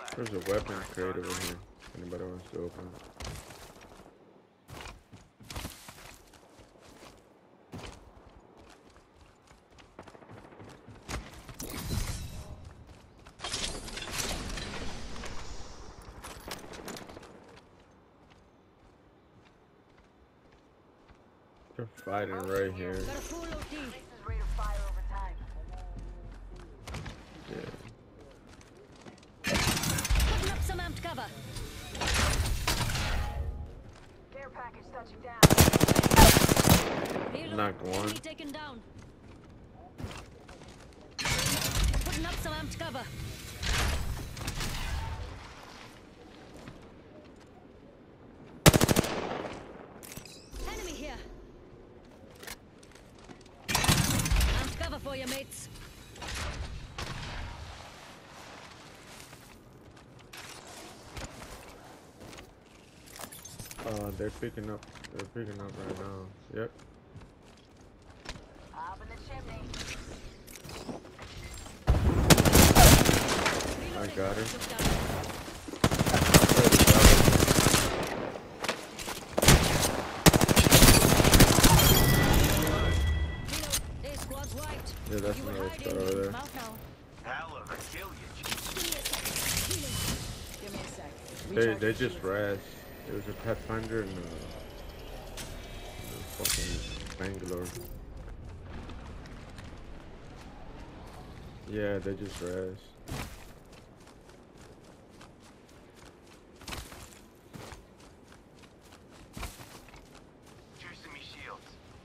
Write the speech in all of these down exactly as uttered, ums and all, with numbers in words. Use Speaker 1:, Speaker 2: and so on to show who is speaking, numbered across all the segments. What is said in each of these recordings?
Speaker 1: There's a weapon crate over here. Anybody wants to open it? They're fighting right here. Yeah.
Speaker 2: Putting up some amped cover.
Speaker 3: Care package touching down.
Speaker 1: Knocked one.
Speaker 2: Enemy taken down. Putting up some amped cover. Enemy here. Amped cover for you, mates.
Speaker 1: Uh, they're picking up. They're picking up right now. Yep.
Speaker 3: Up in the chimney.
Speaker 1: I got her. Yeah, that's another spot over there.
Speaker 4: Hell of a kill, you
Speaker 3: Give me a sec.
Speaker 1: They they just rashed. It was a Pathfinder and uh, fucking Bangalore. Yeah, they just rashed.
Speaker 4: Juicing me shields.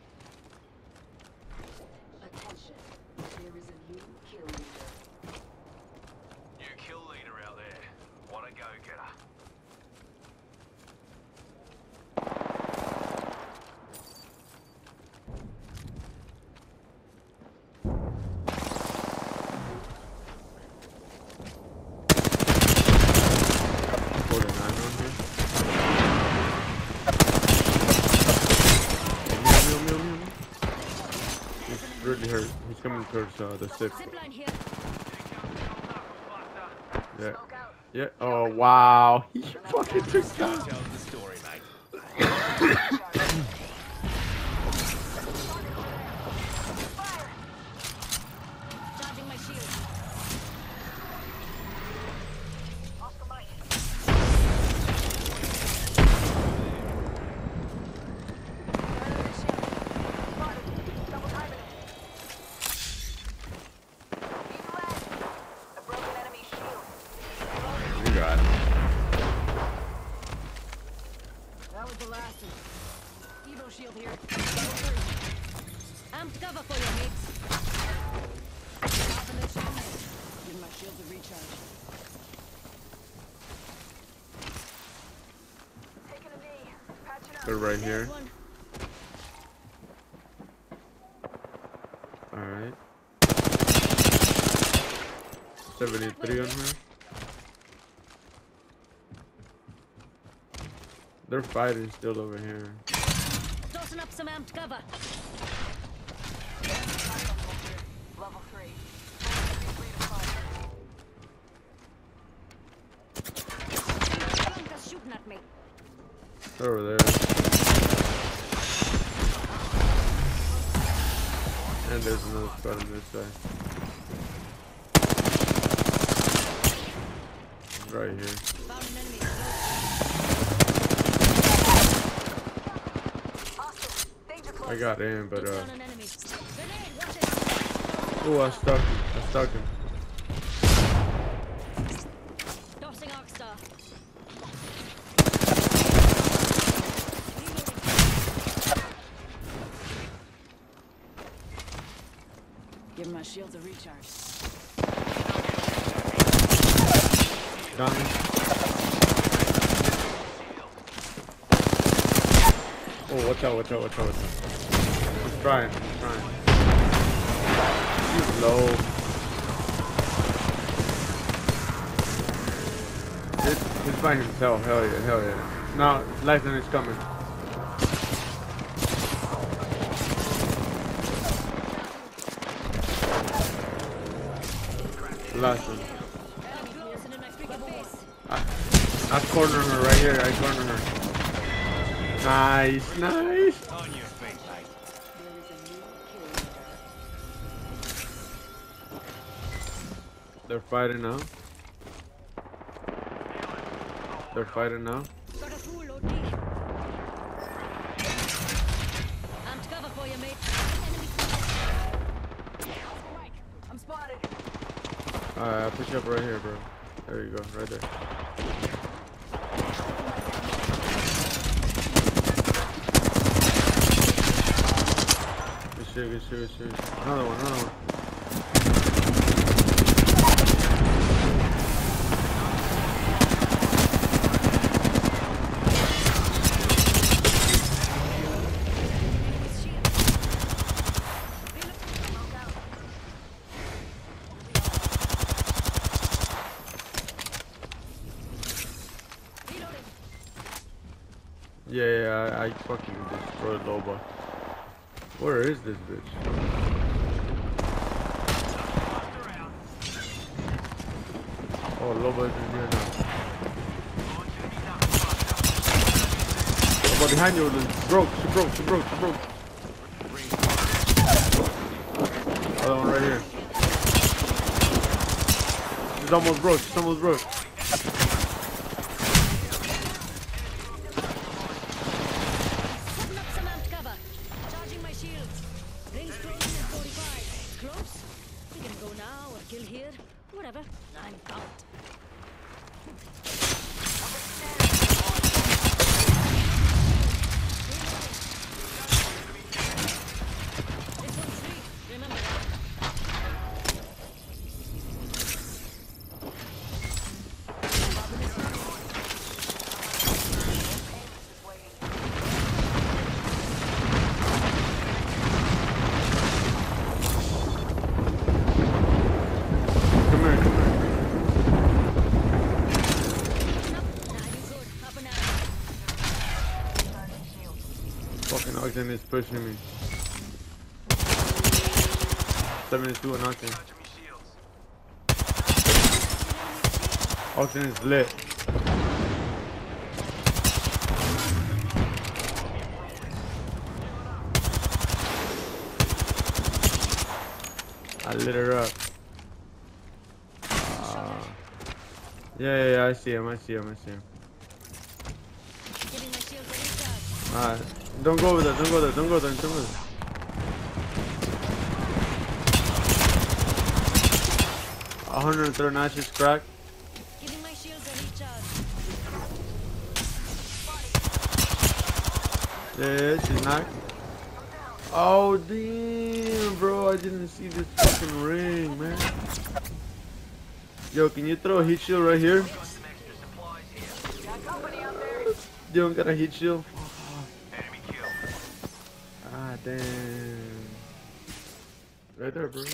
Speaker 3: Attention. There is a new kill leader.
Speaker 4: New kill leader out there. What a go-getter.
Speaker 1: forty-nine on here. Meow, meow, meow, meow. He's really hurt. He's coming towards uh, the six.
Speaker 2: Zipline here.
Speaker 1: Yeah. Yeah. Oh wow. He fucking took down.
Speaker 4: Tell the story, mate.
Speaker 2: Charging my shield.
Speaker 3: Oscar Mike. Double timing it. Need lead. A broken enemy shield.
Speaker 1: You got it.
Speaker 3: That was the last one.
Speaker 2: Evo shield here. Level three. Amped cover for you, mates. Half in the chimney.
Speaker 3: Give my shield a recharge. Taking a knee. Patching up.
Speaker 1: They're right here.
Speaker 2: There's one.
Speaker 1: Alright. seventy-three on her. They're fighting still over here.
Speaker 2: Tossing up some amped cover.
Speaker 3: Level three.
Speaker 2: Blanca's shooting at me.
Speaker 1: They're over there. And there's another spot on this side. Right here.
Speaker 2: Found an enemy.
Speaker 3: Hostile. Danger close.
Speaker 1: I got in, but
Speaker 2: Took
Speaker 1: uh.
Speaker 2: down an enemy. Grenade, watch it.
Speaker 1: Oh, I stuck him. I stuck him.
Speaker 2: Tossing Arcstar.
Speaker 3: Give my shields a recharge.
Speaker 1: Done. Oh, watch out, watch out, watch out, watch out. He's trying, he's trying. He's low. It's, he's by himself, hell yeah, hell yeah. Now, Lyson is coming. Last one.
Speaker 2: Listening in my freaking face. face.
Speaker 1: I, I corner her right here. I corner her. Nice, nice.
Speaker 4: On your face, mate.
Speaker 3: There is a new kill leader.
Speaker 1: They're fighting now. They're fighting now.
Speaker 2: Got a fool, O D. I'm to cover for you, mate. Enemy Mike, I'm spotted.
Speaker 1: Alright, I'll put you up right here, bro. There you go, right there. Good shit, good shit, good shit. Another one, another one. Yeah, yeah, I, I fucking destroyed Loba. Where is this bitch? Oh, Loba is in here now. Loba behind you, she broke, she broke, she broke, she broke. Other one right here. She's almost broke, she's almost broke.
Speaker 2: Kill here, whatever. I'm out. This one's free. Remember that.
Speaker 1: Fucking Ogden is pushing me. seventy-two and Ogden. Ogden is lit. I lit her up. Uh, yeah, yeah, yeah, I see him, I see him, I see him. Alright, don't go over there, don't go there, don't go there, don't go there. one hundred thirty-nine she's cracked.
Speaker 2: Giving my shields a recharge.
Speaker 1: Yeah, she's knocked. Oh damn, bro, I didn't see this fucking ring, man. Yo, can you throw a heat shield right here? You don't got a heat shield? Ah, damn. Right there, bro.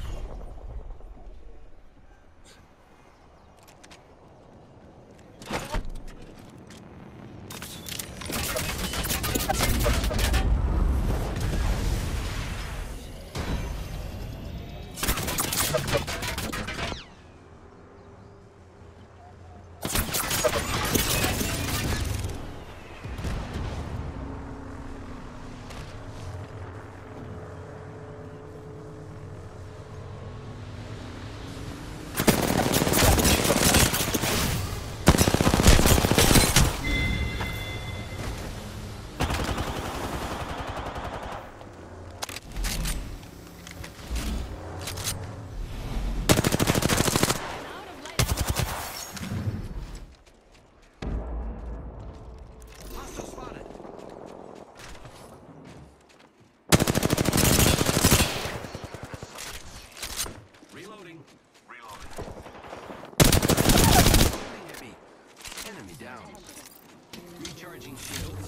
Speaker 4: Recharging shields.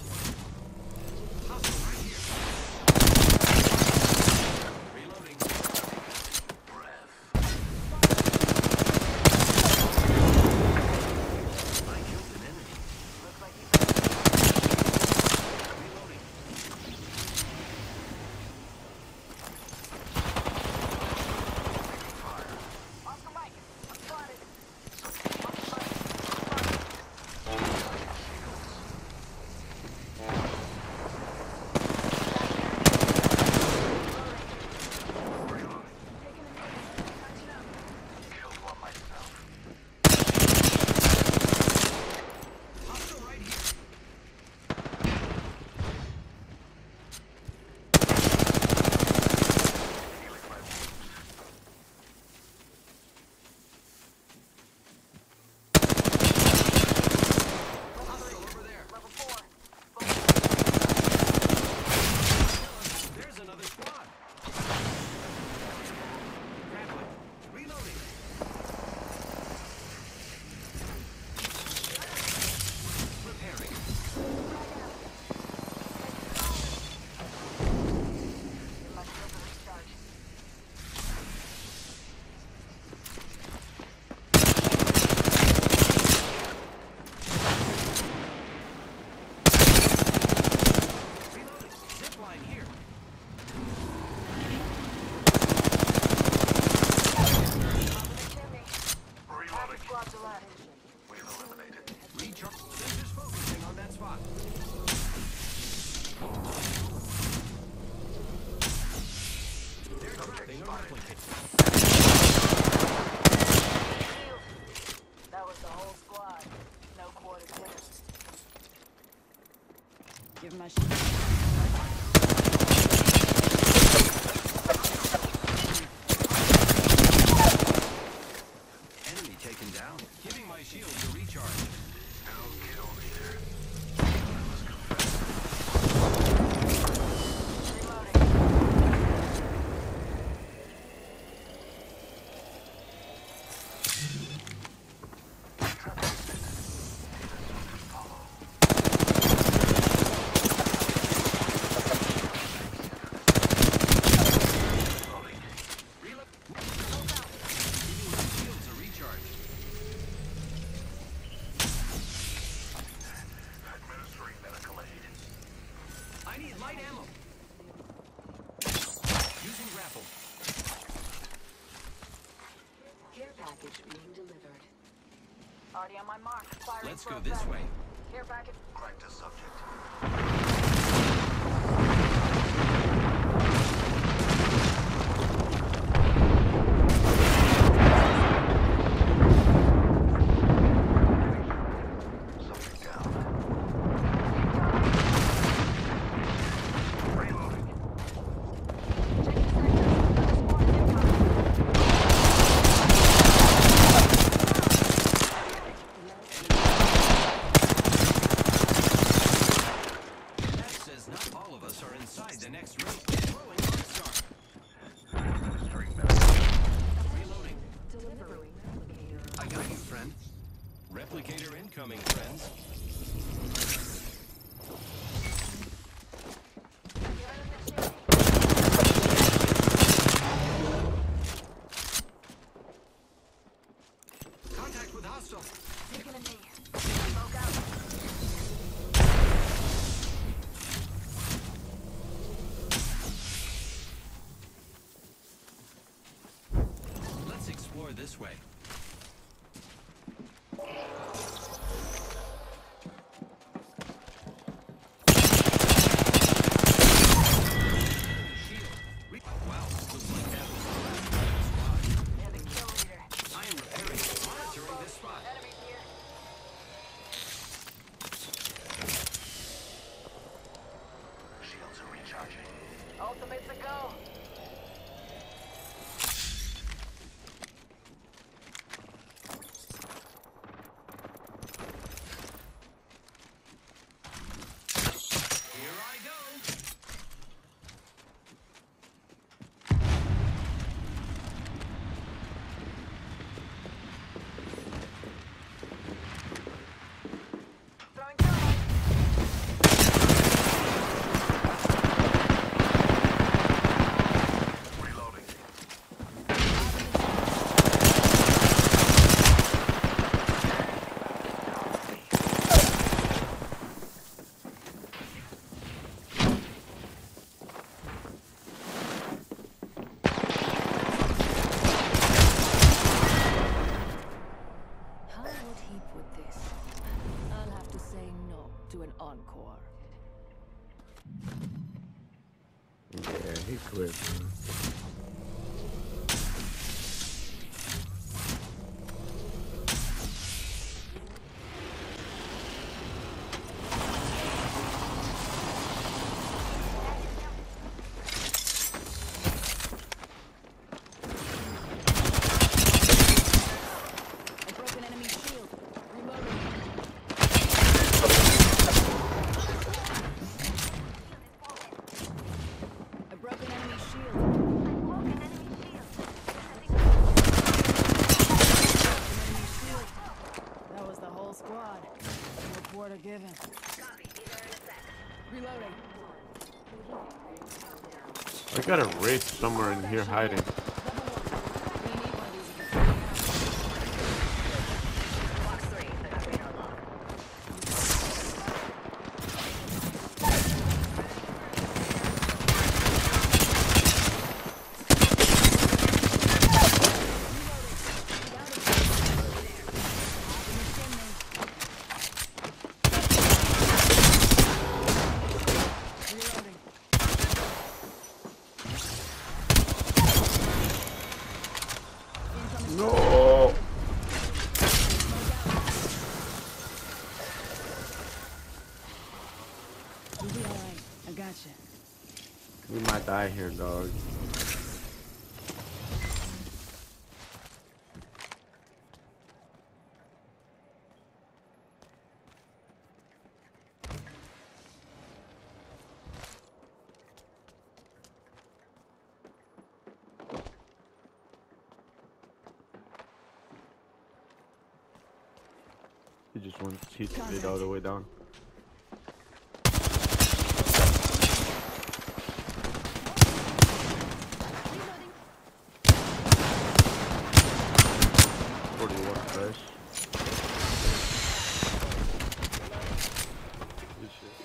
Speaker 4: Reloading. I killed an enemy. Looks like reloading. Oscar Mike, I'm spotted.
Speaker 5: squads are left.
Speaker 4: We've eliminated.
Speaker 6: Recharge. Sensors focusing on that spot. They're tracking a replicant.
Speaker 5: Shield. That was the whole squad. No quarter clear.
Speaker 2: Give him my shit.
Speaker 6: Enemy taken down. Giving my shields a recharge.
Speaker 4: No kill leader.
Speaker 6: I need light ammo. Using grapple.
Speaker 3: Care package being delivered.
Speaker 5: Already on my mark. Firing
Speaker 6: Let's
Speaker 5: for
Speaker 6: go
Speaker 5: effect.
Speaker 6: this way.
Speaker 5: Care package.
Speaker 4: Cracked a subject. Subject down. Reloading.
Speaker 5: Checking sectors. Another squad incoming.
Speaker 6: That says not all of us are inside the next ring. Throwing Arcstar.
Speaker 4: Administering medical.
Speaker 6: Reloading.
Speaker 3: Delivering replicator.
Speaker 6: I got you, friend. Replicator incoming, friends. Contact with hostile.
Speaker 5: Taking a knee. Smoke out.
Speaker 6: Let's explore this way. Shield. Re- wow, looks like that was the last of the squad.
Speaker 5: Enemy kill leader.
Speaker 6: I am repairing, monitoring this spot.
Speaker 5: Enemy here.
Speaker 4: Shields are recharging.
Speaker 5: Ultimate's a go.
Speaker 6: Here I go.
Speaker 5: Throwing thermite.
Speaker 4: Reloading.
Speaker 2: How would he put this? I'll have to say no to an encore.
Speaker 1: Yeah, he quit, man.
Speaker 2: I broke an enemy shield. Reloading. I broke an enemy shield. Enemy shield. That was the whole squad. No quarter given. Reloading.
Speaker 1: I got a wraith somewhere in here hiding.
Speaker 2: Level one. We need one of these against
Speaker 5: Box three. The radar lock.
Speaker 1: We might die here, dog. He just went, he slid all the way down. forty-one fresh. Good shit.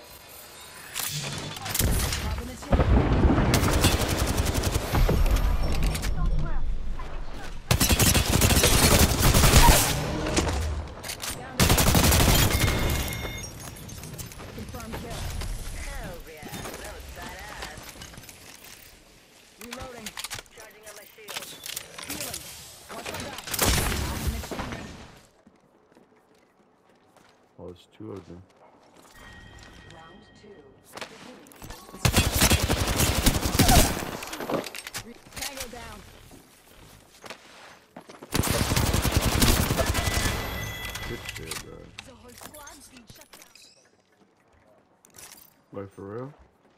Speaker 2: Confirmed kill.
Speaker 5: Hell yeah, that was badass.
Speaker 2: Reloading.
Speaker 5: Charging up my shield.
Speaker 2: Healing. Watch my back. I'm machining.
Speaker 1: Oh, it's two of them.
Speaker 3: Round two.
Speaker 2: Tango down.
Speaker 1: Good shit, bro.
Speaker 2: The whole squad's been shut down.
Speaker 1: Wait, for real?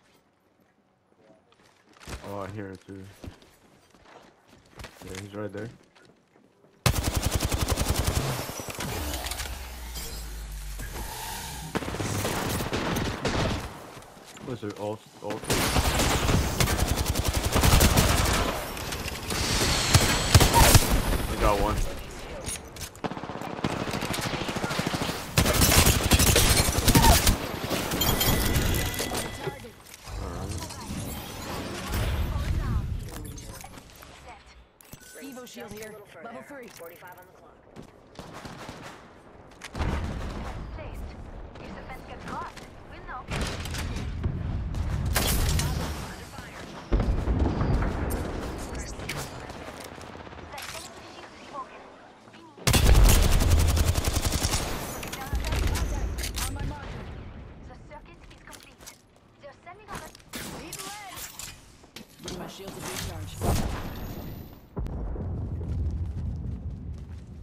Speaker 1: Oh, I hear it too. Yeah, he's right there. What's it? All, all three? I got one.
Speaker 2: Evo shield here. Level three.
Speaker 5: forty-five on the clock.
Speaker 7: Taste. If the fence gets caught, we'll know.
Speaker 5: Under fire.
Speaker 7: The enemy shield is broken.
Speaker 2: On my marker.
Speaker 7: The circuit is complete. They're sending on us.
Speaker 2: Need lead. Bring my shield to recharge.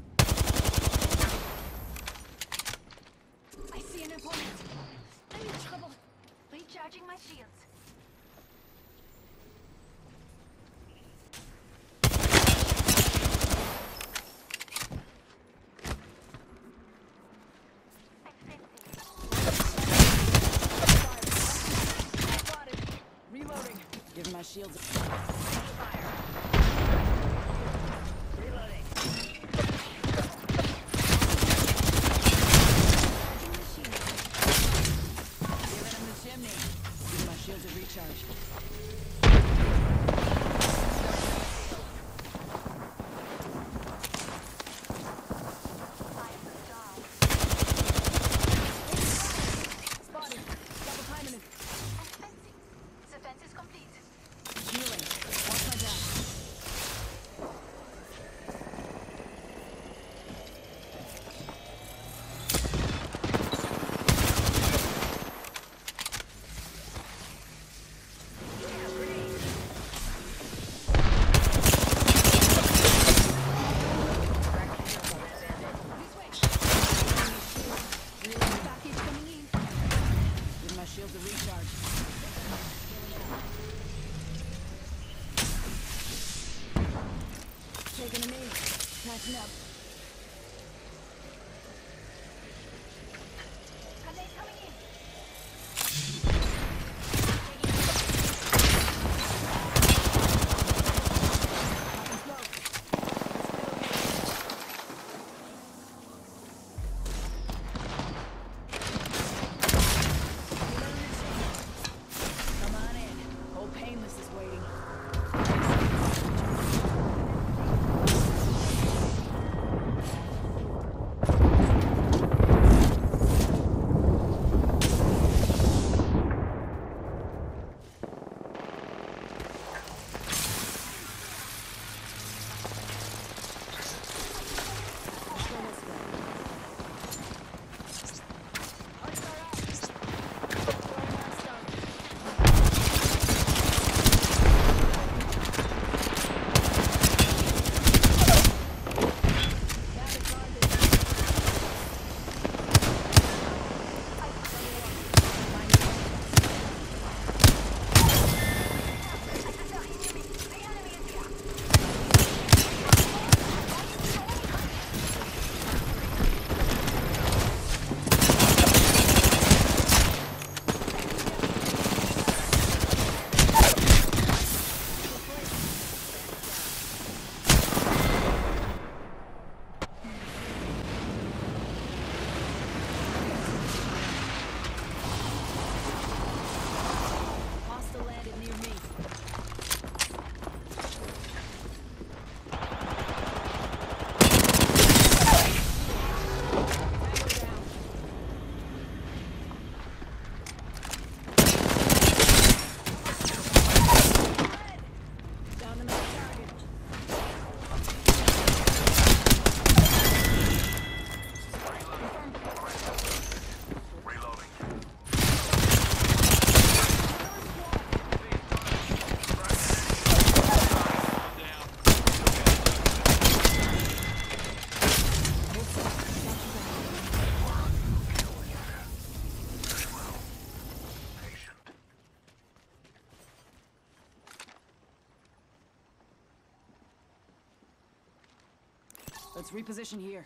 Speaker 2: Let's reposition here.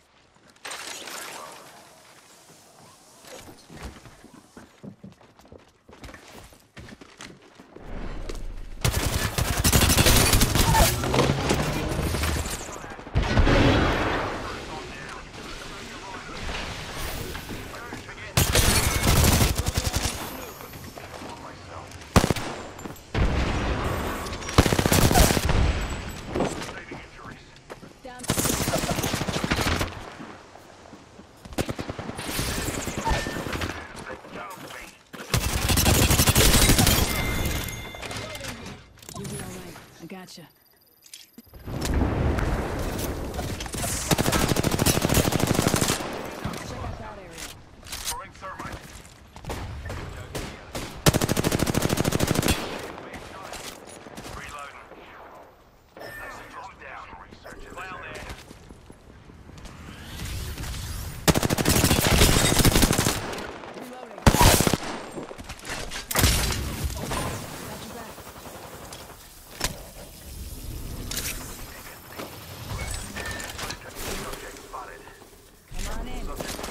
Speaker 2: I gotcha. Check out that area.
Speaker 4: Throwing thermite. Reloading. Drop down. Down there.
Speaker 2: Reloading. Got your back.
Speaker 4: Subject spotted.
Speaker 2: Come on in.
Speaker 4: Subject